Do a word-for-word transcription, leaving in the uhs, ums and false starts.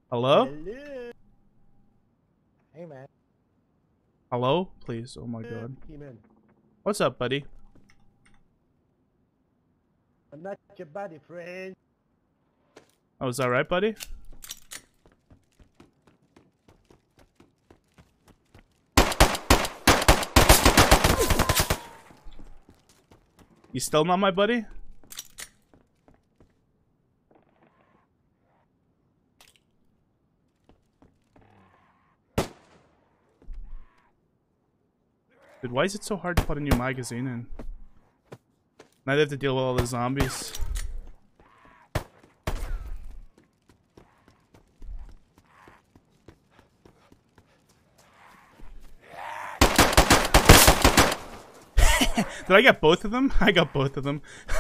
Hello? Hello. Hey, man. Hello? Please. Oh my god. Came in. What's up, buddy? I'm not your buddy, friend. Oh, is that right, buddy? You still not my buddy? Dude, why is it so hard to put a new magazine in? Now they have to deal with all the zombies. Did I get both of them? I got both of them.